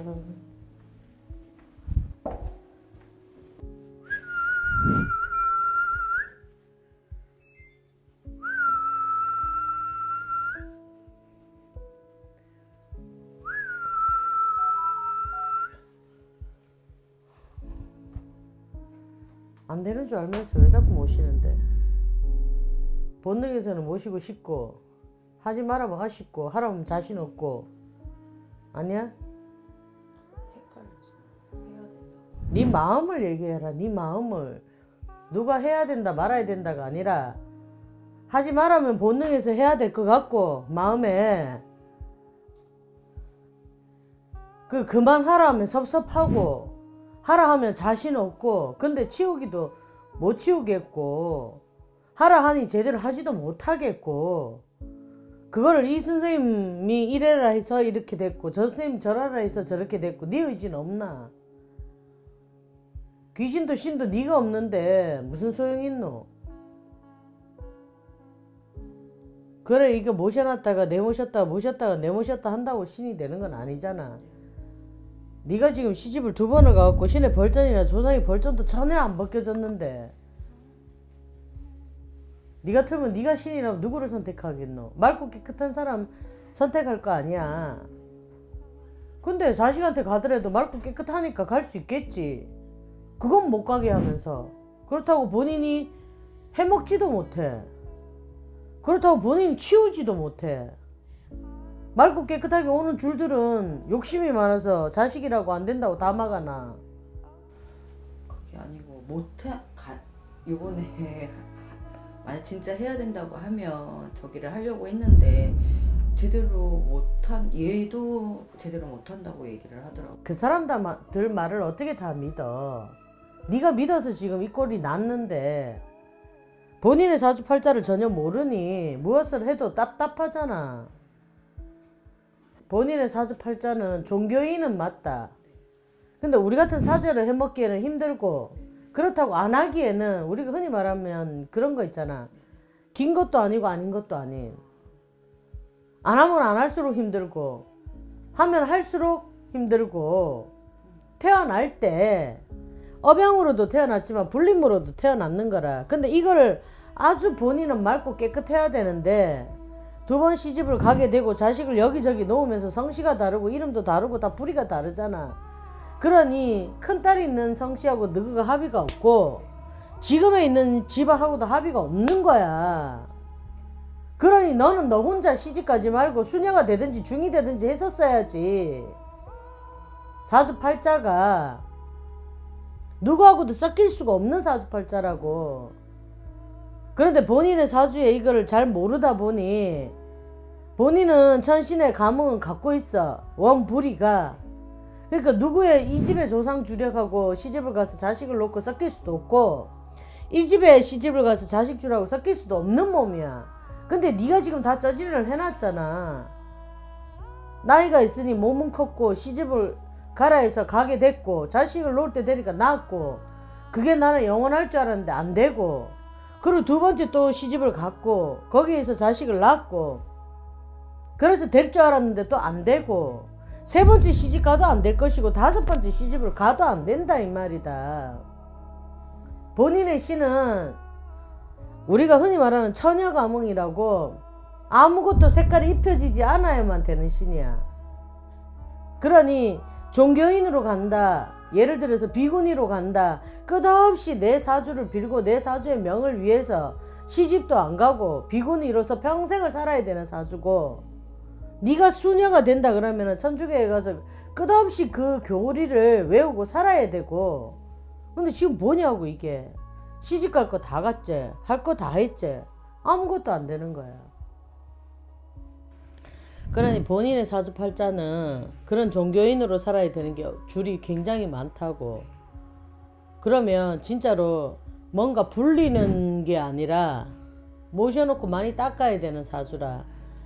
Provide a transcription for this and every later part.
안 되는 줄 알면서 왜 자꾸 모시는데? 본능에서는 모시고 싶고 하지 말아면 아쉽고 하라면 자신 없고 아니야? 네 마음을 얘기해라. 네 마음을. 누가 해야 된다 말아야 된다가 아니라 하지 말라면 본능에서 해야 될 것 같고 마음에 그만하라 하면 섭섭하고 하라 하면 자신 없고 근데 치우기도 못 치우겠고 하라 하니 제대로 하지도 못하겠고 그거를 이 선생님이 이래라 해서 이렇게 됐고 저 선생님 저래라 해서 저렇게 됐고 네 의지는 없나? 귀신도 신도 네가 없는데 무슨 소용이 있노? 그래 이거 모셔놨다가 내모셨다가 모셨다가 내모셨다 한다고 신이 되는 건 아니잖아. 네가 지금 시집을 2번을 가갖고 신의 벌전이나 조상의 벌전도 전혀 안 벗겨졌는데 네 같으면 네가 신이라면 누구를 선택하겠노? 맑고 깨끗한 사람 선택할 거 아니야. 근데 자식한테 가더라도 맑고 깨끗하니까 갈 수 있겠지. 그건 못 가게 하면서 그렇다고 본인이 해먹지도 못해. 그렇다고 본인이 치우지도 못해. 맑고 깨끗하게 오는 줄들은 욕심이 많아서 자식이라고 안 된다고 다 막아놔. 그게 아니고 요번에 만약 진짜 해야 된다고 하면 저기를 하려고 했는데 얘도 제대로 못한다고 얘기를 하더라고. 그 사람들 말을 어떻게 다 믿어? 네가 믿어서 지금 이 꼴이 났는데 본인의 사주팔자를 전혀 모르니 무엇을 해도 답답하잖아. 본인의 사주팔자는 종교인은 맞다. 근데 우리 같은 사제를 해먹기에는 힘들고 그렇다고 안 하기에는 우리가 흔히 말하면 그런 거 있잖아. 긴 것도 아니고 아닌 것도 아닌. 안 하면 안 할수록 힘들고 하면 할수록 힘들고 태어날 때 업양으로도 태어났지만 불림으로도 태어났는 거라. 근데 이거를 아주 본인은 맑고 깨끗해야 되는데 2번 시집을 가게 되고 자식을 여기저기 놓으면서 성씨가 다르고 이름도 다르고 다 부리가 다르잖아. 그러니 큰딸이 있는 성씨하고 너가 합의가 없고 지금에 있는 집하고도 합의가 없는 거야. 그러니 너는 너 혼자 시집가지 말고 수녀가 되든지 중이 되든지 했었어야지. 사주팔자가 누구하고도 섞일 수가 없는 사주팔자라고. 그런데 본인의 사주에 이걸 잘 모르다 보니 본인은 천신의 감흥을 갖고 있어. 원불이가. 그러니까 누구의 이 집의 조상 주력하고 시집을 가서 자식을 놓고 섞일 수도 없고 이 집에 시집을 가서 자식 주라고 섞일 수도 없는 몸이야. 근데 네가 지금 다 저지를 해놨잖아. 나이가 있으니 몸은 컸고 시집을 가라 해서 가게 됐고 자식을 놓을 때 되니까 낳았고 그게 나는 영원할 줄 알았는데 안 되고 그리고 2번째 또 시집을 갔고 거기에서 자식을 낳았고 그래서 될 줄 알았는데 또 안 되고 3번째 시집 가도 안 될 것이고 5번째 시집을 가도 안 된다 이 말이다. 본인의 신은 우리가 흔히 말하는 처녀가몽이라고 아무것도 색깔이 입혀지지 않아야만 되는 신이야. 그러니 종교인으로 간다. 예를 들어서 비구니로 간다. 끝없이 내 사주를 빌고 내 사주의 명을 위해서 시집도 안 가고 비구니로서 평생을 살아야 되는 사주고 네가 수녀가 된다 그러면 천주교에 가서 끝없이 그 교리를 외우고 살아야 되고 근데 지금 뭐냐고 이게. 시집 갈 거 다 갔지. 할 거 다 했지. 아무것도 안 되는 거야. 그러니 본인의 사주팔자는 그런 종교인으로 살아야 되는 게 줄이 굉장히 많다고. 그러면 진짜로 뭔가 불리는 게 아니라 모셔놓고 많이 닦아야 되는 사주라.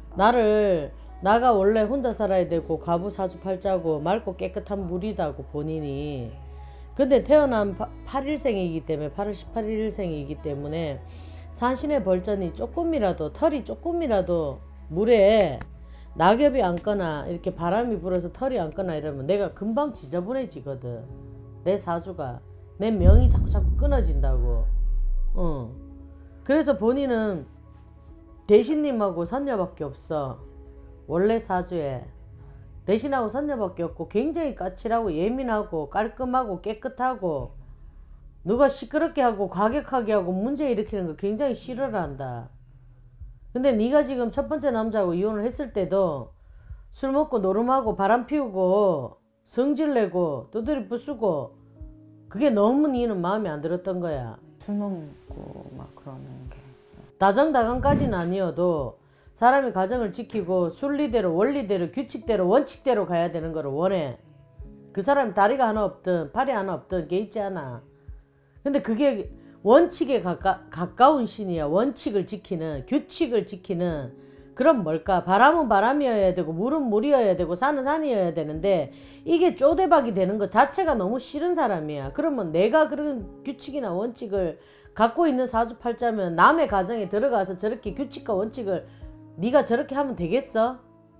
나가 원래 혼자 살아야 되고 가부 사주팔자고 맑고 깨끗한 물이다고 본인이. 근데 태어난 8일생이기 때문에 8월 18일생이기 때문에 산신의 벌전이 조금이라도 털이 조금이라도 물에 낙엽이 앉거나 이렇게 바람이 불어서 털이 앉거나 이러면 내가 금방 지저분해지거든. 내 사주가. 내 명이 자꾸 끊어진다고. 그래서 본인은 대신님하고 선녀밖에 없어. 원래 사주에. 대신하고 선녀밖에 없고 굉장히 까칠하고 예민하고 깔끔하고 깨끗하고 누가 시끄럽게 하고 과격하게 하고 문제 일으키는 거 굉장히 싫어를 한다. 근데 네가 지금 첫 번째 남자하고 이혼을 했을 때도 술 먹고 노름하고 바람 피우고 성질내고 두드리 부수고 그게 너무 니는 마음에 안 들었던 거야. 술 먹고 막 그러는 게. 다정다감까지는 아니어도 사람이 가정을 지키고 순리대로 원리대로 규칙대로 원칙대로 가야 되는 거를 원해. 그 사람이 다리가 하나 없든 팔이 하나 없든 게 있지 않아. 근데 그게 원칙에 가까운 신이야. 원칙을 지키는, 규칙을 지키는. 그럼 뭘까? 바람은 바람이어야 되고 물은 물이어야 되고 산은 산이어야 되는데 이게 쪼대박이 되는 것 자체가 너무 싫은 사람이야. 그러면 내가 그런 규칙이나 원칙을 갖고 있는 사주팔자면 남의 가정에 들어가서 저렇게 규칙과 원칙을 네가 저렇게 하면 되겠어?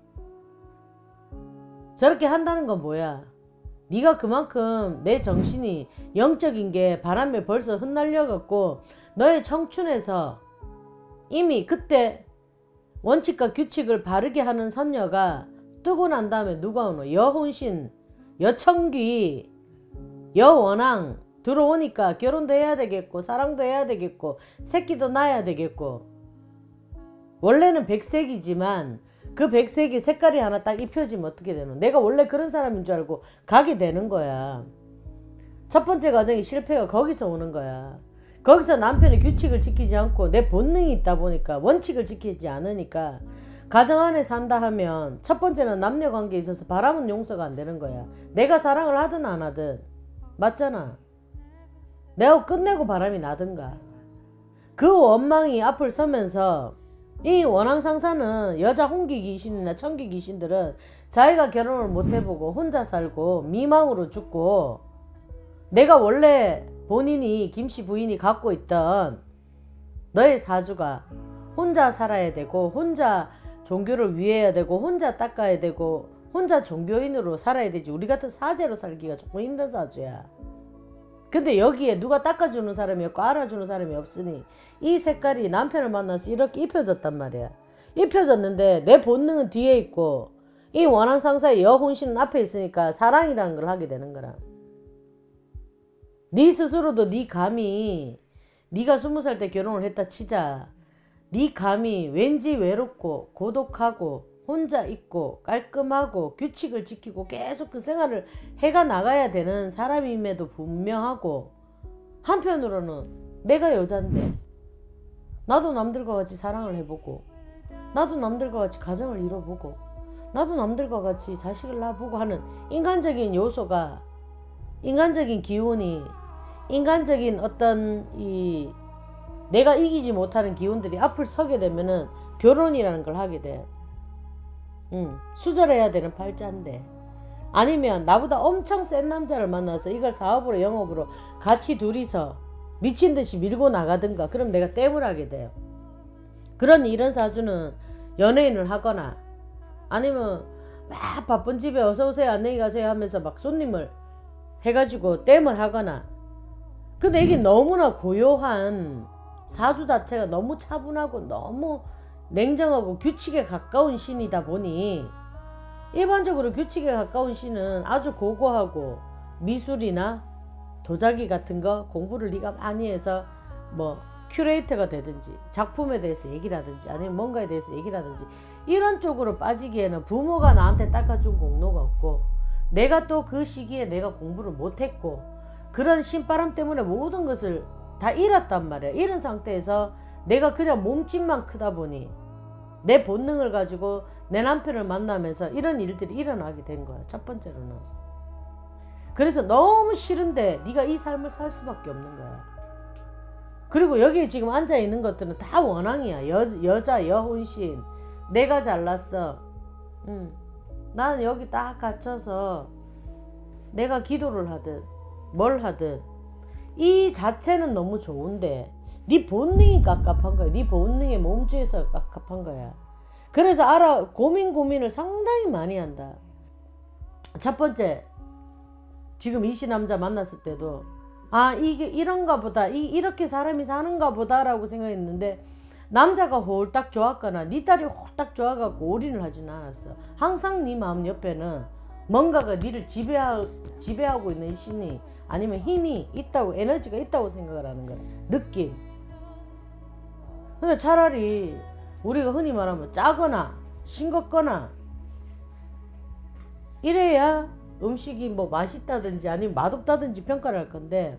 저렇게 한다는 건 뭐야? 네가 그만큼 내 정신이 영적인 게 바람에 벌써 흩날려갖고 너의 청춘에서 이미 그때 원칙과 규칙을 바르게 하는 선녀가 뜨고 난 다음에 누가 오노? 여혼신, 여청귀, 여원앙 들어오니까 결혼도 해야 되겠고 사랑도 해야 되겠고 새끼도 낳아야 되겠고. 원래는 백색이지만 그 백색이 색깔이 하나 딱 입혀지면 어떻게 되노? 내가 원래 그런 사람인 줄 알고 가게 되는 거야. 첫 번째 과정이 실패가 거기서 오는 거야. 거기서 남편의 규칙을 지키지 않고 내 본능이 있다 보니까 원칙을 지키지 않으니까 가정 안에 산다 하면 첫 번째는 남녀관계에 있어서 바람은 용서가 안 되는 거야. 내가 사랑을 하든 안 하든. 맞잖아. 내가 끝내고 바람이 나든가. 그 원망이 앞을 서면서 이 원앙상사는 여자 홍기 귀신이나 청기 귀신들은 자기가 결혼을 못 해보고 혼자 살고 미망으로 죽고 내가 원래 본인이 김씨 부인이 갖고 있던 너의 사주가 혼자 살아야 되고 혼자 종교를 위해야 되고 혼자 닦아야 되고 혼자 종교인으로 살아야 되지. 우리 같은 사제로 살기가 조금 힘든 사주야. 근데 여기에 누가 닦아주는 사람이 없고 알아주는 사람이 없으니 이 색깔이 남편을 만나서 이렇게 입혀졌단 말이야. 입혀졌는데 내 본능은 뒤에 있고 이 원앙상사의 여혼신은 앞에 있으니까 사랑이라는 걸 하게 되는 거라. 네 스스로도 네 감이 네가 20살 때 결혼을 했다 치자. 네 감이 왠지 외롭고 고독하고 혼자 있고 깔끔하고 규칙을 지키고 계속 그 생활을 해가 나가야 되는 사람임에도 분명하고 한편으로는 내가 여잔데 나도 남들과 같이 사랑을 해보고 나도 남들과 같이 가정을 이뤄보고 나도 남들과 같이 자식을 낳아보고 하는 인간적인 요소가 인간적인 기운이 인간적인 어떤 이 내가 이기지 못하는 기운들이 앞을 서게 되면은 결혼이라는 걸 하게 돼. 수절해야 되는 팔자인데 아니면 나보다 엄청 센 남자를 만나서 이걸 사업으로 영업으로 같이 둘이서 미친듯이 밀고 나가든가 그럼 내가 땜을 하게 돼요. 그런 이런 사주는 연예인을 하거나 아니면 막 바쁜 집에 어서오세요 안녕히 가세요 하면서 막 손님을 해가지고 땜을 하거나. 근데 이게 너무나 고요한 사주 자체가 너무 차분하고 너무 냉정하고 규칙에 가까운 신이다 보니 일반적으로 규칙에 가까운 신은 아주 고고하고 미술이나 도자기 같은 거 공부를 네가 많이 해서 뭐 큐레이터가 되든지 작품에 대해서 얘기를 하든지 아니면 뭔가에 대해서 얘기를 하든지 이런 쪽으로 빠지기에는 부모가 나한테 닦아준 공로가 없고 내가 또 그 시기에 내가 공부를 못했고 그런 신바람 때문에 모든 것을 다 잃었단 말이야. 이런 상태에서 내가 그냥 몸집만 크다 보니 내 본능을 가지고 내 남편을 만나면서 이런 일들이 일어나게 된 거야. 첫 번째로는. 그래서 너무 싫은데 네가 이 삶을 살 수밖에 없는 거야. 그리고 여기에 지금 앉아있는 것들은 다 원앙이야. 여자 여혼신. 내가 잘났어. 나는 여기 딱 갇혀서 내가 기도를 하든 뭘 하든 이 자체는 너무 좋은데 네 본능이 깝깝한 거야. 네 본능의 몸주에서 깝깝한 거야. 그래서 고민을 상당히 많이 한다. 첫 번째, 지금 이씨 남자 만났을 때도 이게 이런가 보다, 이렇게 사람이 사는가 보다라고 생각했는데 남자가 홀딱 좋았거나 네 딸이 홀딱 좋아갖고 올인을 하지는 않았어. 항상 네 마음 옆에는 뭔가가 니를 지배하고 있는 신이 아니면 힘이 있다고, 에너지가 있다고 생각을 하는 거야. 느낌. 근데 차라리 우리가 흔히 말하면 짜거나 싱겁거나 이래야 음식이 뭐 맛있다든지 아니면 맛없다든지 평가를 할 건데,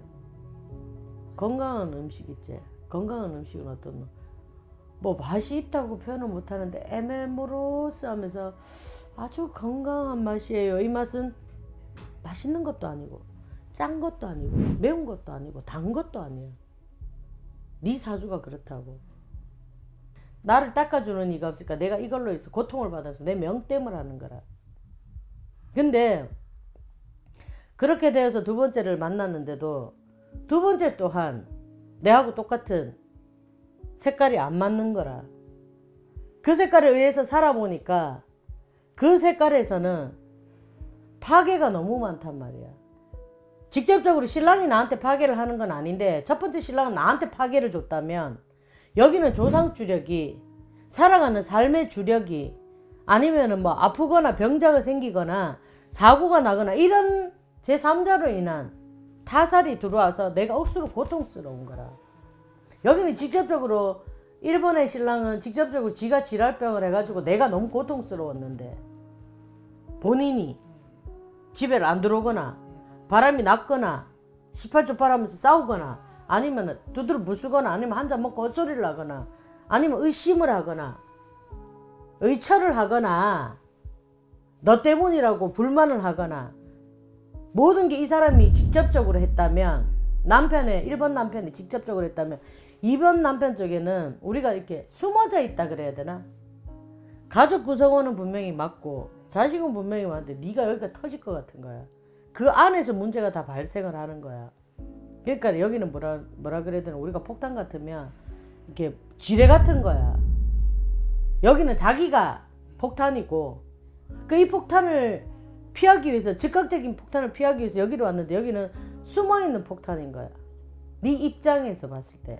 건강한 음식 있지. 건강한 음식은 어떤 뭐 맛이 있다고 표현은 못하는데 애매모로스 하면서 아주 건강한 맛이에요. 이 맛은 맛있는 것도 아니고 짠 것도 아니고 매운 것도 아니고 단 것도 아니야. 네 사주가 그렇다고. 나를 닦아주는 이가 없으니까 내가 이걸로 해서 고통을 받아서 내 명땜을 하는 거라. 근데 그렇게 되어서 두 번째를 만났는데도 두 번째 또한 내하고 똑같은 색깔이 안 맞는 거라. 그 색깔에 의해서 살아보니까 그 색깔에서는 파괴가 너무 많단 말이야. 직접적으로 신랑이 나한테 파괴를 하는 건 아닌데 첫 번째 신랑은 나한테 파괴를 줬다면 여기는 조상 주력이, 살아가는 삶의 주력이, 아니면은 뭐 아프거나 병자가 생기거나 사고가 나거나 이런 제3자로 인한 타살이 들어와서 내가 억수로 고통스러운 거라. 여기는 직접적으로 일본의 신랑은 직접적으로 지가 질랄병을 해가지고 내가 너무 고통스러웠는데 본인이 집에 안 들어오거나 바람이 났거나 18초 바라면서 싸우거나 아니면 두드러 부수거나 아니면 한잔 먹고 헛소리를 하거나 아니면 의심을 하거나 의처를 하거나 너 때문이라고 불만을 하거나 모든 게 이 사람이 직접적으로 했다면, 일본 남편이 직접적으로 했다면 2번 남편 쪽에는 우리가 이렇게 숨어져 있다 그래야 되나? 가족 구성원은 분명히 맞고 자식은 분명히 맞는데 네가 여기가 터질 것 같은 거야. 그 안에서 문제가 다 발생을 하는 거야. 그러니까 여기는 뭐라 그래야 되나? 우리가 폭탄 같으면 이렇게 지뢰 같은 거야. 여기는 자기가 폭탄이고 이 폭탄을 피하기 위해서, 즉각적인 폭탄을 피하기 위해서 여기로 왔는데 여기는 숨어있는 폭탄인 거야. 네 입장에서 봤을 때.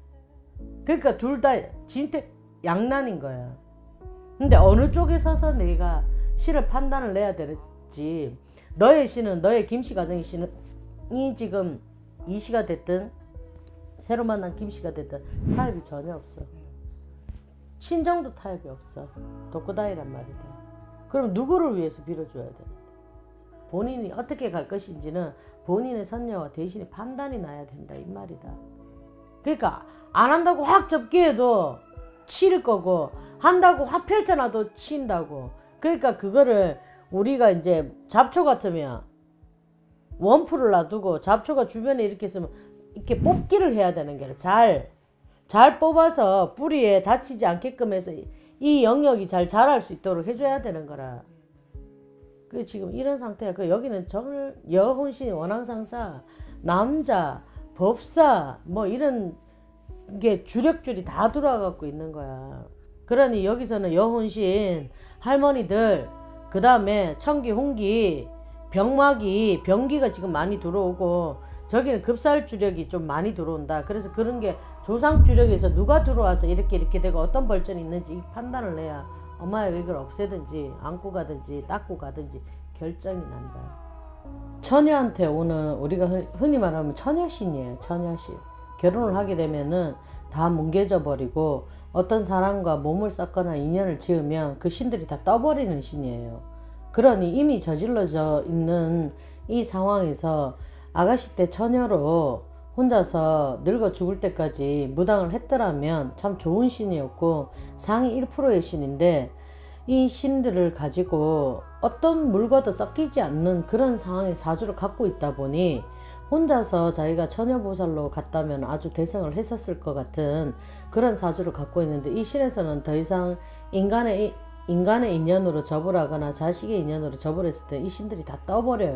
그러니까 둘 다 진짜 양난인 거야. 근데 어느 쪽에 서서 내가 신을 판단을 내야 될지, 너의 신은, 너의 김씨 가정의 신은 지금 이씨가 됐든 새로 만난 김씨가 됐든 타협이 전혀 없어. 친정도 타협이 없어. 독고다이란 말이다. 그럼 누구를 위해서 빌어줘야 되는데? 본인이 어떻게 갈 것인지는 본인의 선녀와 대신에 판단이 나야 된다 이 말이다. 그러니까 안 한다고 확 접기에도 치를 거고 한다고 확 펼쳐놔도 친다고. 그러니까 그거를 우리가 이제 잡초 같으면 원풀을 놔두고 잡초가 주변에 이렇게 있으면 이렇게 뽑기를 해야 되는 게 잘 뽑아서 뿌리에 다치지 않게끔 해서 이 영역이 잘 자랄 수 있도록 해줘야 되는 거라. 그 지금 이런 상태야. 그 여기는 여혼신, 원앙상사, 남자, 법사 뭐 이런 게 주력줄이 다 돌아가고 있는 거야. 그러니 여기서는 여혼신, 할머니들, 그 다음에 천기, 홍기, 병마기, 병기가 지금 많이 들어오고 저기는 급살 주력이 좀 많이 들어온다. 그래서 그런 게 조상 주력에서 누가 들어와서 이렇게 되고 어떤 벌전이 있는지 판단을 내야 엄마가 이걸 없애든지 안고 가든지 닦고 가든지 결정이 난다. 처녀한테 오는, 우리가 흔히 말하면 처녀신이에요. 처녀신. 결혼을 하게 되면은 다 뭉개져 버리고 어떤 사람과 몸을 섞거나 인연을 지으면 그 신들이 다 떠버리는 신이에요. 그러니 이미 저질러져 있는 이 상황에서 아가씨 때 처녀로 혼자서 늙어 죽을 때까지 무당을 했더라면 참 좋은 신이었고 상위 1%의 신인데, 이 신들을 가지고 어떤 물과도 섞이지 않는 그런 상황의 사주를 갖고 있다 보니 혼자서 자기가 처녀보살로 갔다면 아주 대성을 했었을 것 같은 그런 사주를 갖고 있는데, 이 신에서는 더 이상 인간의 인연으로 접을 하거나 자식의 인연으로 접을 했을 때 이 신들이 다 떠버려요.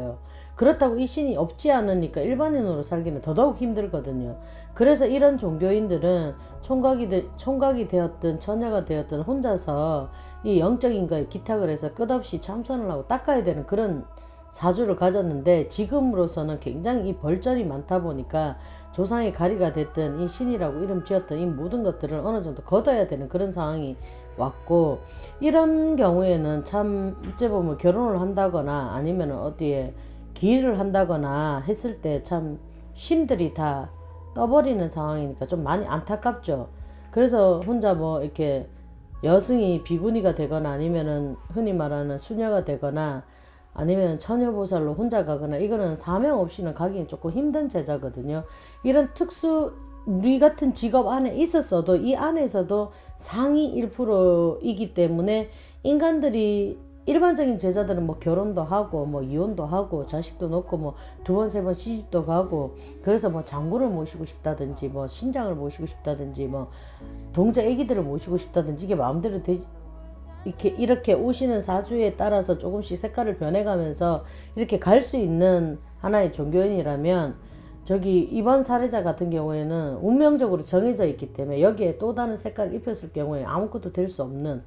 그렇다고 이 신이 없지 않으니까 일반인으로 살기는 더더욱 힘들거든요. 그래서 이런 종교인들은 총각이 되었든 처녀가 되었든 혼자서 이 영적인 거에 기탁을 해서 끝없이 참선을 하고 닦아야 되는 그런 사주를 가졌는데, 지금으로서는 굉장히 이 벌전이 많다 보니까 조상의 가리가 됐든 이 신이라고 이름 지었던 이 모든 것들을 어느 정도 걷어야 되는 그런 상황이 왔고, 이런 경우에는 참 어째 보면 결혼을 한다거나 아니면 어디에 기일을 한다거나 했을 때 참 신들이 다 떠버리는 상황이니까 좀 많이 안타깝죠. 그래서 혼자 뭐 이렇게 여승이 비구니가 되거나 아니면은 흔히 말하는 수녀가 되거나 아니면 처녀보살로 혼자 가거나, 이거는 사명 없이는 가기는 조금 힘든 제자거든요. 이런 우리 같은 직업 안에 있었어도 이 안에서도 상위 1%이기 때문에 인간들이, 일반적인 제자들은 뭐 결혼도 하고 뭐 이혼도 하고 자식도 놓고 뭐 2번 3번 시집도 가고, 그래서 뭐 장군을 모시고 싶다든지 뭐 신장을 모시고 싶다든지 뭐 동자 애기들을 모시고 싶다든지, 이게 마음대로 되지, 이렇게 오시는 사주에 따라서 조금씩 색깔을 변해가면서 이렇게 갈 수 있는 하나의 종교인이라면, 저기 이번 사례자 같은 경우에는 운명적으로 정해져 있기 때문에 여기에 또 다른 색깔을 입혔을 경우에 아무것도 될 수 없는,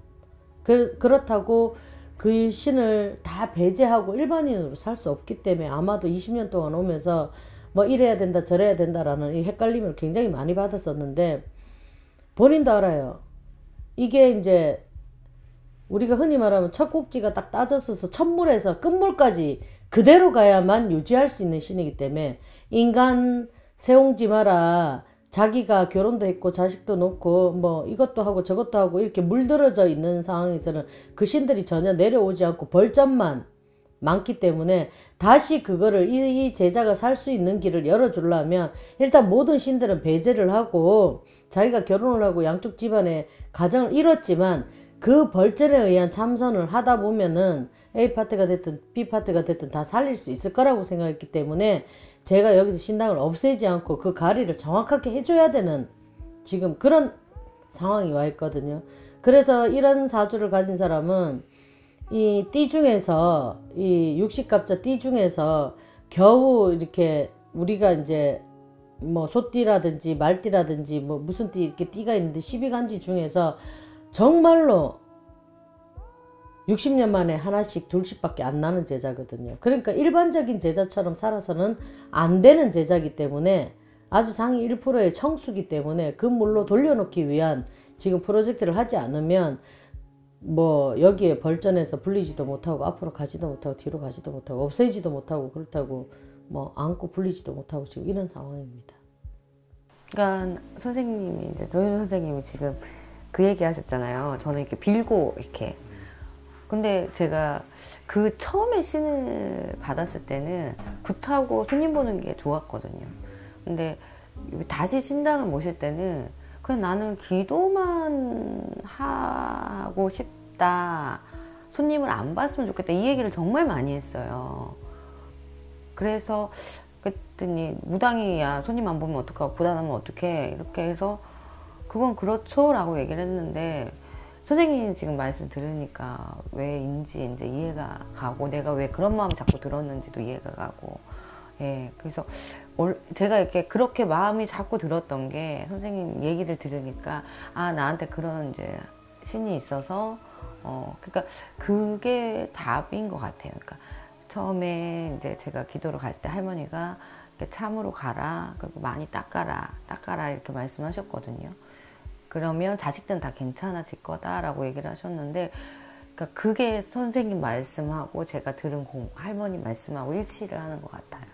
그렇다고 그 신을 다 배제하고 일반인으로 살 수 없기 때문에 아마도 20년 동안 오면서 뭐 이래야 된다 저래야 된다라는 이 헷갈림을 굉장히 많이 받았었는데, 본인도 알아요. 이게 이제 우리가 흔히 말하면 첫 꼭지가 딱 따졌어서 첫물에서 끝물까지 그대로 가야만 유지할 수 있는 신이기 때문에, 인간 세옹지 마라, 자기가 결혼도 했고 자식도 놓고 뭐 이것도 하고 저것도 하고 이렇게 물들어져 있는 상황에서는 그 신들이 전혀 내려오지 않고 벌점만 많기 때문에, 다시 그거를 이 제자가 살 수 있는 길을 열어주려면 일단 모든 신들은 배제를 하고, 자기가 결혼을 하고 양쪽 집안의 가정을 이뤘지만 그 벌전에 의한 참선을 하다 보면은 A 파트가 됐든 B 파트가 됐든 다 살릴 수 있을 거라고 생각했기 때문에, 제가 여기서 신당을 없애지 않고 그 가리를 정확하게 해줘야 되는 지금 그런 상황이 와 있거든요. 그래서 이런 사주를 가진 사람은 이 띠 중에서, 이 육식갑자 띠 중에서 겨우 이렇게 우리가 이제 뭐 소띠라든지 말띠라든지 뭐 무슨 띠 이렇게 띠가 있는데 12간지 중에서 정말로 60년 만에 하나씩 둘씩밖에 안 나는 제자거든요. 그러니까 일반적인 제자처럼 살아서는 안 되는 제자기 때문에, 아주 상위 1%의 청수기 때문에 그 물로 돌려놓기 위한 지금 프로젝트를 하지 않으면 뭐 여기에 벌전에서 불리지도 못하고 앞으로 가지도 못하고 뒤로 가지도 못하고 없애지도 못하고, 그렇다고 뭐 안고 불리지도 못하고 지금 이런 상황입니다. 그러니까 선생님이 이제 노윤 선생님이 지금 그 얘기 하셨잖아요. 저는 이렇게 빌고 이렇게. 근데 제가 그 처음에 신을 받았을 때는 굿하고 손님 보는 게 좋았거든요. 근데 다시 신당을 모실 때는 그냥 나는 기도만 하고 싶다, 손님을 안 봤으면 좋겠다, 이 얘기를 정말 많이 했어요. 그래서 그랬더니 무당이 야 손님 안 보면 어떡하고 부담하면 어떡해 이렇게 해서 그건 그렇죠 라고 얘기를 했는데, 선생님 지금 말씀 들으니까 왜인지 이제 이해가 가고, 내가 왜 그런 마음이 자꾸 들었는지도 이해가 가고, 예, 그래서 제가 이렇게 그렇게 마음이 자꾸 들었던 게 선생님 얘기를 들으니까, 아, 나한테 그런 이제 신이 있어서, 그러니까 그게 답인 것 같아요. 그러니까 처음에 이제 제가 기도를 갈 때 할머니가 참으로 가라, 그리고 많이 닦아라 이렇게 말씀하셨거든요. 그러면 자식들은 다 괜찮아질 거다라고 얘기를 하셨는데, 그러니까 그게 선생님 말씀하고 제가 들은 할머니 말씀하고 일치를 하는 것 같아요.